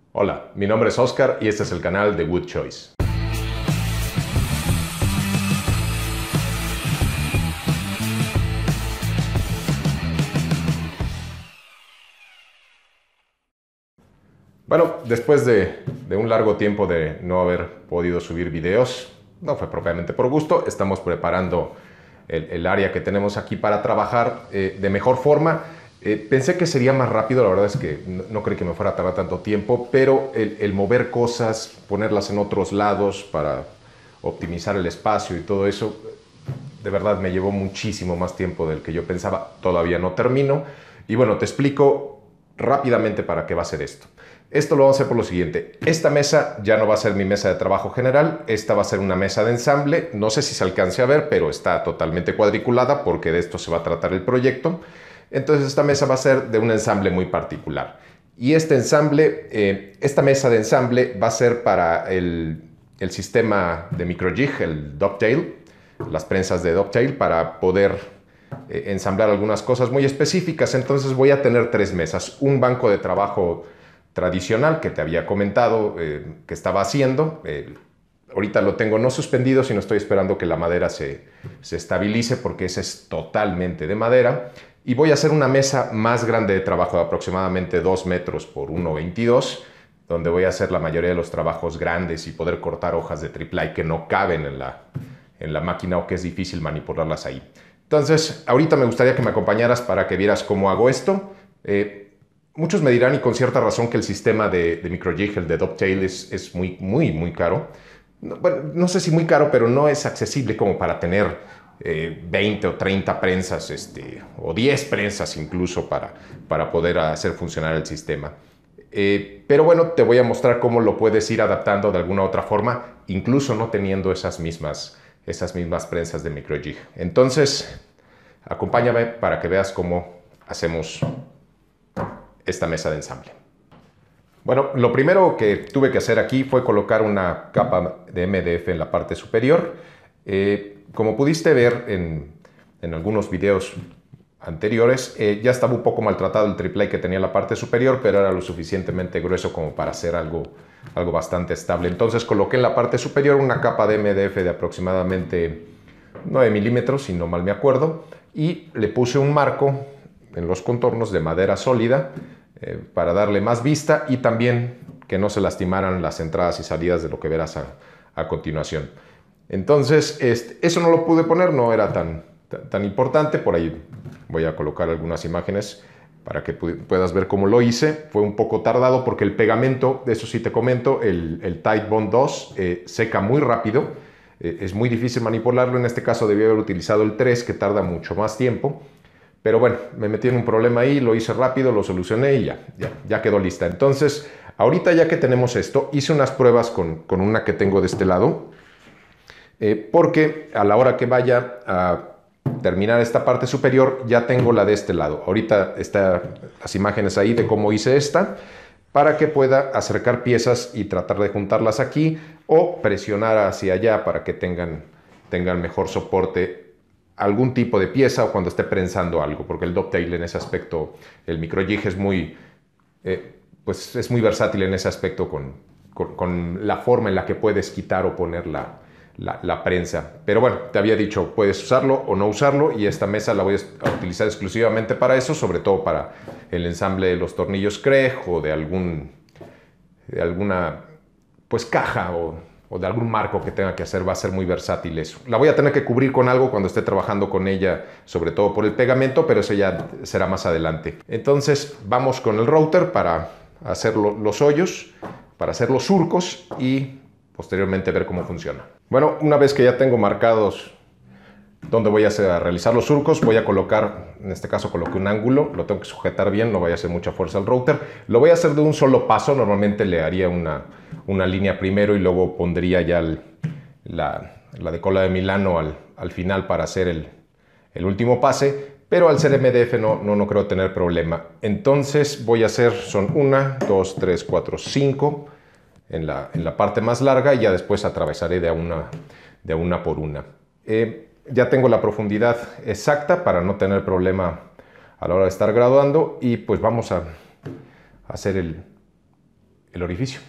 Hola, mi nombre es Oscar y este es el canal de Wood Choice. Bueno, después de un largo tiempo de no haber podido subir videos, no fue propiamente por gusto, estamos preparando el área que tenemos aquí para trabajar de mejor forma. Pensé que sería más rápido, la verdad es que no creí que me fuera a tardar tanto tiempo, pero el mover cosas, ponerlas en otros lados para optimizar el espacio y todo eso, de verdad me llevó muchísimo más tiempo del que yo pensaba. Todavía no termino. Y bueno, te explico rápidamente para qué va a ser esto. Esto lo vamos a hacer por lo siguiente. Esta mesa ya no va a ser mi mesa de trabajo general. Esta va a ser una mesa de ensamble. No sé si se alcance a ver, pero está totalmente cuadriculada porque de esto se va a tratar el proyecto. Entonces esta mesa va a ser de un ensamble muy particular. Y este ensamble, esta mesa de ensamble va a ser para el sistema de microjig, el Dovetail, las prensas de Dovetail, para poder ensamblar algunas cosas muy específicas. Entonces voy a tener tres mesas. Un banco de trabajo tradicional que te había comentado que estaba haciendo. Ahorita lo tengo no suspendido, sino estoy esperando que la madera se estabilice porque ese es totalmente de madera. Y voy a hacer una mesa más grande de trabajo de aproximadamente 2 metros por 1,22, donde voy a hacer la mayoría de los trabajos grandes y poder cortar hojas de triplay que no caben en la máquina o que es difícil manipularlas ahí. Entonces, ahorita me gustaría que me acompañaras para que vieras cómo hago esto. Muchos me dirán, y con cierta razón, que el sistema de microjig, el de Dovetail, es muy caro. Bueno, no sé si muy caro, pero no es accesible como para tener 20 o 30 prensas, o 10 prensas incluso para poder hacer funcionar el sistema. Pero bueno, te voy a mostrar cómo lo puedes ir adaptando de alguna otra forma, incluso no teniendo esas mismas prensas de microjig. Entonces, acompáñame para que veas cómo hacemos esta mesa de ensamble. Bueno, lo primero que tuve que hacer aquí fue colocar una capa de MDF en la parte superior. Como pudiste ver en algunos videos anteriores, ya estaba un poco maltratado el triplay que tenía en la parte superior, pero era lo suficientemente grueso como para hacer algo bastante estable. Entonces coloqué en la parte superior una capa de MDF de aproximadamente 9 milímetros, si no mal me acuerdo, y le puse un marco en los contornos de madera sólida para darle más vista y también que no se lastimaran las entradas y salidas de lo que verás a continuación. Entonces, eso no lo pude poner, no era tan importante. Por ahí voy a colocar algunas imágenes para que puedas ver cómo lo hice. Fue un poco tardado porque el pegamento, de eso sí te comento, el Titebond 2 seca muy rápido. Es muy difícil manipularlo. En este caso debí haber utilizado el 3, que tarda mucho más tiempo. Pero bueno, me metí en un problema ahí, lo hice rápido, lo solucioné y ya quedó lista. Entonces, ahorita ya que tenemos esto, hice unas pruebas con una que tengo de este lado, porque a la hora que vaya a terminar esta parte superior, ya tengo la de este lado. Ahorita están las imágenes ahí de cómo hice esta, para que pueda acercar piezas y tratar de juntarlas aquí o presionar hacia allá para que tengan mejor soporte algún tipo de pieza o cuando esté prensando algo, porque el Dovetail en ese aspecto, el microjig es muy versátil en ese aspecto con la forma en la que puedes quitar o poner la prensa. Pero bueno, te había dicho, puedes usarlo o no usarlo, y esta mesa la voy a utilizar exclusivamente para eso, sobre todo para el ensamble de los tornillos Kreg o de alguna caja o de algún marco que tenga que hacer. Va a ser muy versátil eso. La voy a tener que cubrir con algo cuando esté trabajando con ella, sobre todo por el pegamento, pero eso ya será más adelante. Entonces vamos con el router para hacer los hoyos, para hacer los surcos y posteriormente ver cómo funciona. Bueno, una vez que ya tengo marcados donde voy a realizar los surcos, voy a colocar, en este caso coloqué un ángulo, lo tengo que sujetar bien, no vaya a hacer mucha fuerza al router. Lo voy a hacer de un solo paso. Normalmente le haría una línea primero y luego pondría ya la de cola de Milano al final para hacer el último pase, pero al ser MDF no creo tener problema. Entonces voy a hacer, son 1, 2, 3, 4, 5 en la parte más larga, y ya después atravesaré de a una por una. Ya tengo la profundidad exacta para no tener problema a la hora de estar graduando, y pues vamos a hacer el orificio.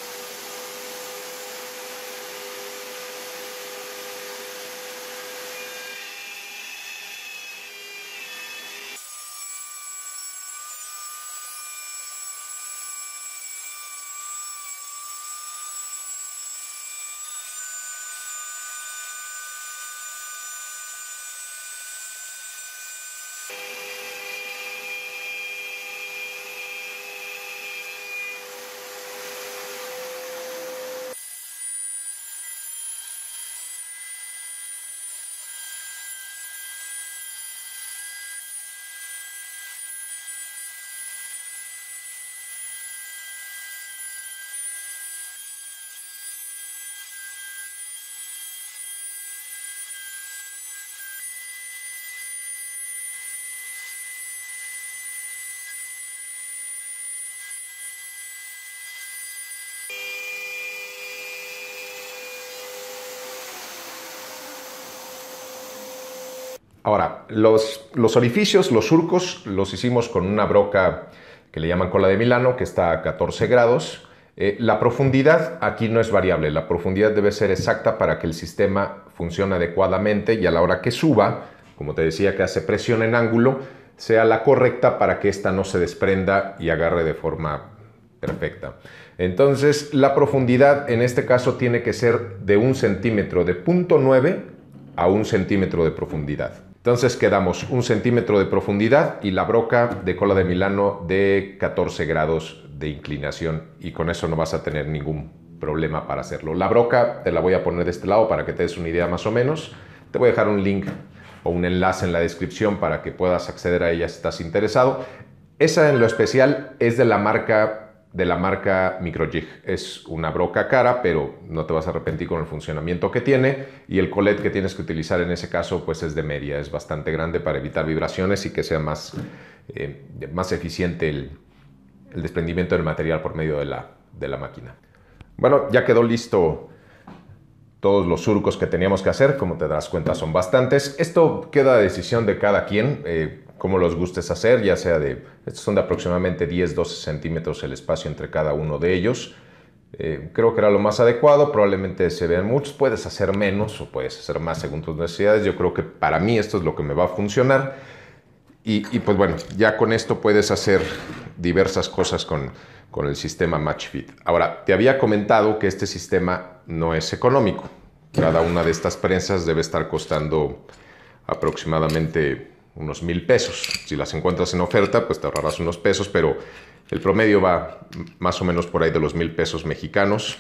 Ahora, los orificios, los surcos, los hicimos con una broca que le llaman cola de Milano, que está a 14 grados. La profundidad aquí no es variable, la profundidad debe ser exacta para que el sistema funcione adecuadamente y a la hora que suba, como te decía que hace presión en ángulo, sea la correcta para que ésta no se desprenda y agarre de forma perfecta. Entonces, la profundidad en este caso tiene que ser de 1 centímetro, de 0.9 a 1 centímetro de profundidad. Entonces quedamos 1 centímetro de profundidad y la broca de cola de Milano de 14 grados de inclinación, y con eso no vas a tener ningún problema para hacerlo. La broca te la voy a poner de este lado para que te des una idea más o menos. Te voy a dejar un link o un enlace en la descripción para que puedas acceder a ella si estás interesado. Esa en lo especial es de la marca Microjig. Es una broca cara, pero no te vas a arrepentir con el funcionamiento que tiene, y el collet que tienes que utilizar en ese caso pues es de media, es bastante grande para evitar vibraciones y que sea más eficiente el desprendimiento del material por medio de la máquina. Bueno, ya quedó listo todos los surcos que teníamos que hacer. Como te das cuenta, son bastantes. Esto queda a decisión de cada quien, cómo los gustes hacer, ya sea estos son de aproximadamente 10-12 centímetros el espacio entre cada uno de ellos. Creo que era lo más adecuado. Probablemente se vean muchos, puedes hacer menos o puedes hacer más según tus necesidades. Yo creo que para mí esto es lo que me va a funcionar. Y pues bueno, ya con esto puedes hacer diversas cosas con el sistema MatchFit. Ahora, te había comentado que este sistema no es económico. Cada una de estas prensas debe estar costando aproximadamente unos 1,000 pesos. Si las encuentras en oferta, pues te ahorrarás unos pesos, pero el promedio va más o menos por ahí de los 1,000 pesos mexicanos.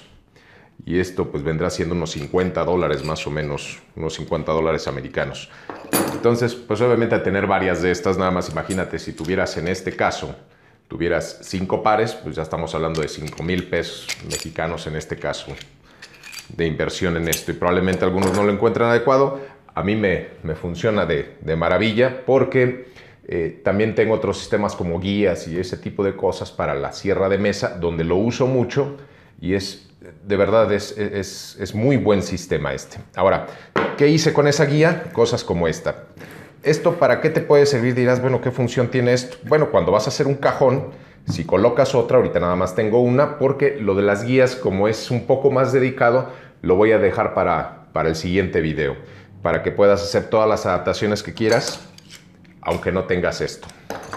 Y esto pues vendrá siendo unos $50 más o menos, unos $50 americanos. Entonces, pues obviamente a tener varias de estas, nada más imagínate si tuvieras en este caso, tuvieras 5 pares, pues ya estamos hablando de 5,000 pesos mexicanos en este caso de inversión en esto, y probablemente algunos no lo encuentran adecuado. A mí me funciona de maravilla porque también tengo otros sistemas como guías y ese tipo de cosas para la sierra de mesa, donde lo uso mucho y de verdad es muy buen sistema este. Ahora, ¿qué hice con esa guía? Cosas como esta. ¿Esto para qué te puede servir? Dirás, bueno, ¿qué función tiene esto? Bueno, cuando vas a hacer un cajón, si colocas otra, ahorita nada más tengo una, porque lo de las guías, como es un poco más dedicado, lo voy a dejar para el siguiente video, para que puedas hacer todas las adaptaciones que quieras, aunque no tengas esto.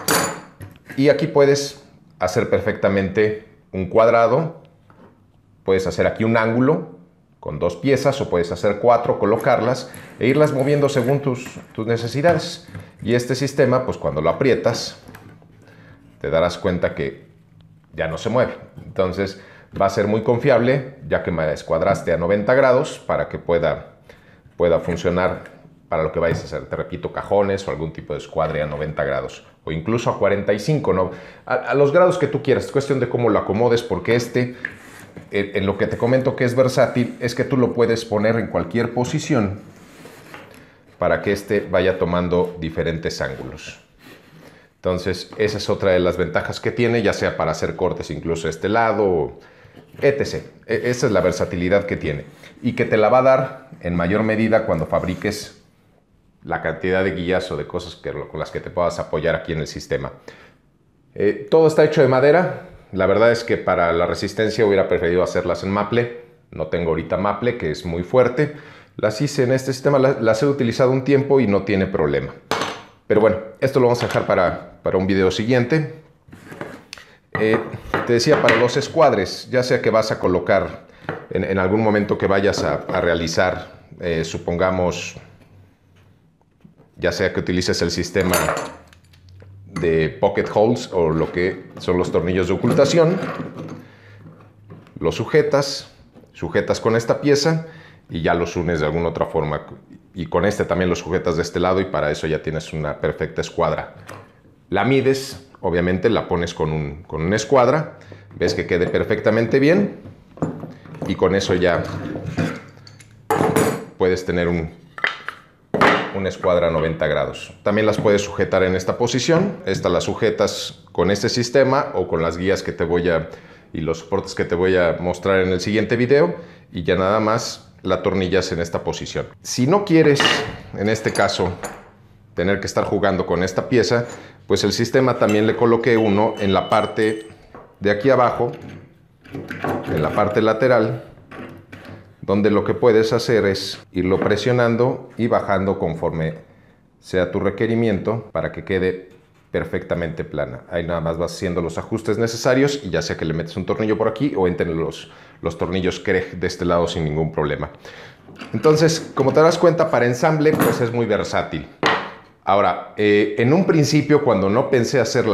Y aquí puedes hacer perfectamente un cuadrado, puedes hacer aquí un ángulo con 2 piezas, o puedes hacer 4, colocarlas e irlas moviendo según tus necesidades. Y este sistema, pues cuando lo aprietas, te darás cuenta que ya no se mueve. Entonces va a ser muy confiable, ya que me descuadraste a 90 grados para que pueda funcionar para lo que vayas a hacer. Te repito, cajones o algún tipo de escuadre a 90 grados o incluso a 45, ¿no? A los grados que tú quieras. Es cuestión de cómo lo acomodes, porque en lo que te comento que es versátil, es que tú lo puedes poner en cualquier posición para que vaya tomando diferentes ángulos. Entonces, esa es otra de las ventajas que tiene, ya sea para hacer cortes incluso a este lado, etc. Esa es la versatilidad que tiene y que te la va a dar en mayor medida cuando fabriques la cantidad de guías o de cosas con las que te puedas apoyar aquí en el sistema. Todo está hecho de madera. La verdad es que para la resistencia hubiera preferido hacerlas en maple. No tengo ahorita maple, que es muy fuerte. Las hice en este sistema, las he utilizado un tiempo y no tiene problema. Pero bueno, esto lo vamos a dejar para un video siguiente. Te decía, para los escuadres, ya sea que vas a colocar en algún momento que vayas a realizar, supongamos, ya sea que utilices el sistema de pocket holes o lo que son los tornillos de ocultación, los sujetas con esta pieza y ya los unes de alguna otra forma. Y con este también los sujetas de este lado y para eso ya tienes una perfecta escuadra. La mides, obviamente la pones con una escuadra, ves que quede perfectamente bien y con eso ya puedes tener una escuadra a 90 grados. También las puedes sujetar en esta posición. Esta las sujetas con este sistema o con las guías que te voy a y los soportes que te voy a mostrar en el siguiente video y ya nada más la atornillas en esta posición. Si no quieres, en este caso, tener que estar jugando con esta pieza, pues el sistema también le coloqué uno en la parte de aquí abajo, en la parte lateral, donde lo que puedes hacer es irlo presionando y bajando conforme sea tu requerimiento para que quede perfectamente plana. Ahí nada más vas haciendo los ajustes necesarios y ya sea que le metes un tornillo por aquí o entren los tornillos Kreg de este lado sin ningún problema. Entonces, como te das cuenta, para ensamble pues es muy versátil. Ahora, en un principio, cuando no pensé hacer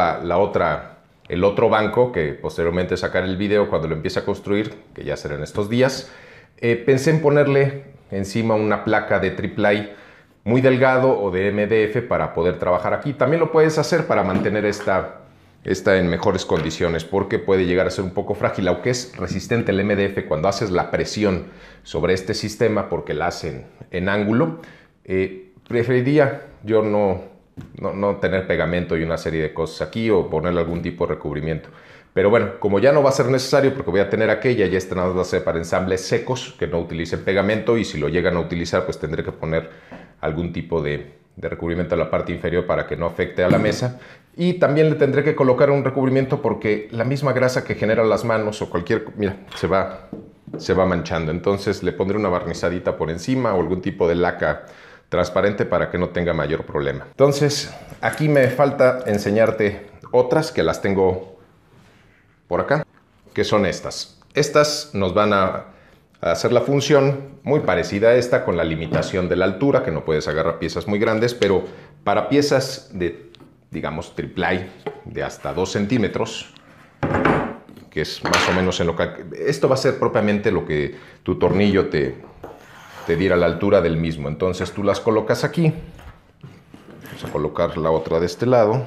el otro banco, que posteriormente sacaré el video cuando lo empiece a construir, que ya será en estos días, pensé en ponerle encima una placa de triple muy delgado o de MDF para poder trabajar aquí. También lo puedes hacer para mantener esta en mejores condiciones porque puede llegar a ser un poco frágil, aunque es resistente el MDF cuando haces la presión sobre este sistema porque la hacen en ángulo. Preferiría yo no tener pegamento y una serie de cosas aquí o ponerle algún tipo de recubrimiento. Pero bueno, como ya no va a ser necesario porque voy a tener aquella, ya esta nada más va a ser para ensambles secos que no utilicen pegamento y si lo llegan a utilizar pues tendré que poner algún tipo de recubrimiento a la parte inferior para que no afecte a la mesa. Y también le tendré que colocar un recubrimiento porque la misma grasa que genera las manos o cualquier... Mira, se va manchando. Entonces le pondré una barnizadita por encima o algún tipo de laca transparente para que no tenga mayor problema. Entonces aquí me falta enseñarte otras que las tengo por acá, que son estas. Estas nos van a hacer la función muy parecida a esta, con la limitación de la altura, que no puedes agarrar piezas muy grandes, pero para piezas de, digamos, triple de hasta 2 centímetros, que es más o menos en lo que... Esto va a ser propiamente lo que tu tornillo te diera la altura del mismo. Entonces tú las colocas aquí. Vamos a colocar la otra de este lado.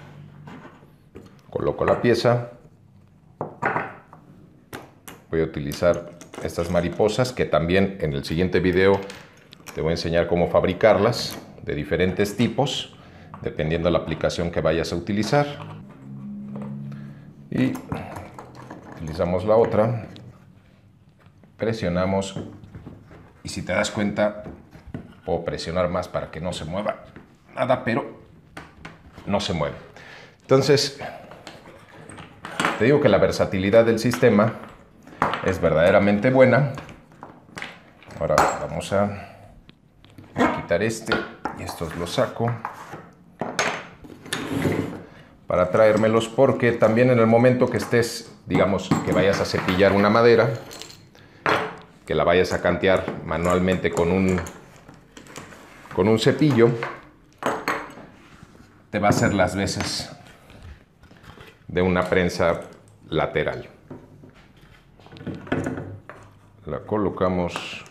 Coloco la pieza. Voy a utilizar estas mariposas que también en el siguiente video te voy a enseñar cómo fabricarlas de diferentes tipos dependiendo de la aplicación que vayas a utilizar. Y utilizamos la otra, presionamos y si te das cuenta puedo presionar más para que no se mueva nada, pero no se mueve. Entonces te digo que la versatilidad del sistema es verdaderamente buena. Ahora vamos a quitar este y estos los saco para traérmelos porque también en el momento que estés, digamos, que vayas a cepillar una madera, que la vayas a cantear manualmente con un cepillo, te va a hacer las veces de una prensa lateral. La colocamos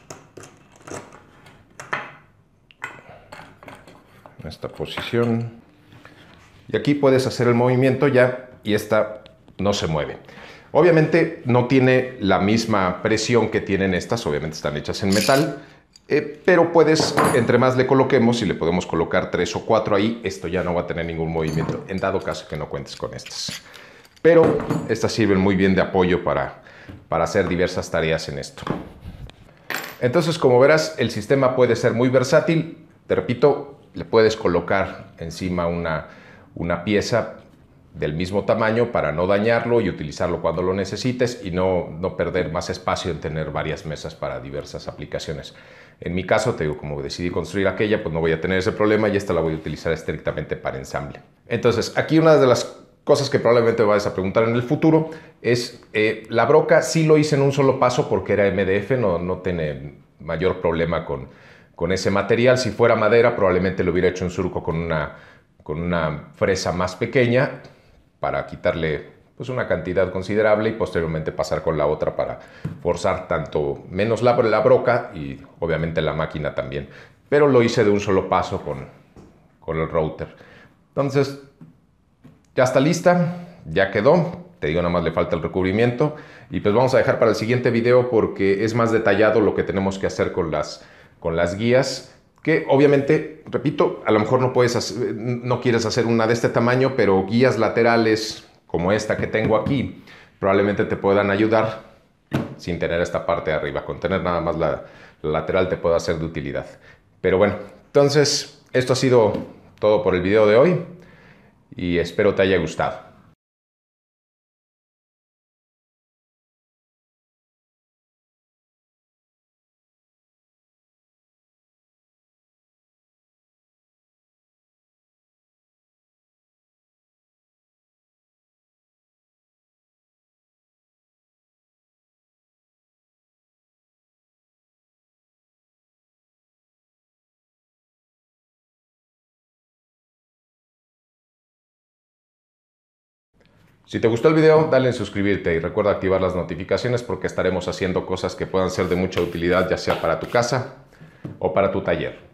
en esta posición y aquí puedes hacer el movimiento ya y esta no se mueve. Obviamente no tiene la misma presión que tienen estas, obviamente están hechas en metal, pero puedes, entre más le coloquemos, y le podemos colocar 3 o 4 ahí, esto ya no va a tener ningún movimiento, en dado caso que no cuentes con estas. Pero estas sirven muy bien de apoyo para hacer diversas tareas en esto. Entonces, como verás, el sistema puede ser muy versátil. Te repito, le puedes colocar encima una pieza del mismo tamaño para no dañarlo y utilizarlo cuando lo necesites y no perder más espacio en tener varias mesas para diversas aplicaciones. En mi caso, te digo, como decidí construir aquella, pues no voy a tener ese problema y esta la voy a utilizar estrictamente para ensamble. Entonces, aquí una de las cosas que probablemente vayas a preguntar en el futuro es, la broca sí lo hice en un solo paso porque era MDF, no tiene mayor problema con ese material. Si fuera madera, probablemente lo hubiera hecho en surco con una fresa más pequeña para quitarle pues una cantidad considerable y posteriormente pasar con la otra para forzar tanto menos la broca y obviamente la máquina también. Pero lo hice de un solo paso con el router. Entonces, ya está lista, ya quedó. Te digo, nada más le falta el recubrimiento. Y pues vamos a dejar para el siguiente video porque es más detallado lo que tenemos que hacer con las guías. Que obviamente, repito, a lo mejor no quieres hacer una de este tamaño, pero guías laterales como esta que tengo aquí probablemente te puedan ayudar sin tener esta parte de arriba. Con tener nada más la lateral te puede ser de utilidad. Pero bueno, entonces esto ha sido todo por el video de hoy y espero te haya gustado. Si te gustó el video, dale en suscribirte y recuerda activar las notificaciones porque estaremos haciendo cosas que puedan ser de mucha utilidad, ya sea para tu casa o para tu taller.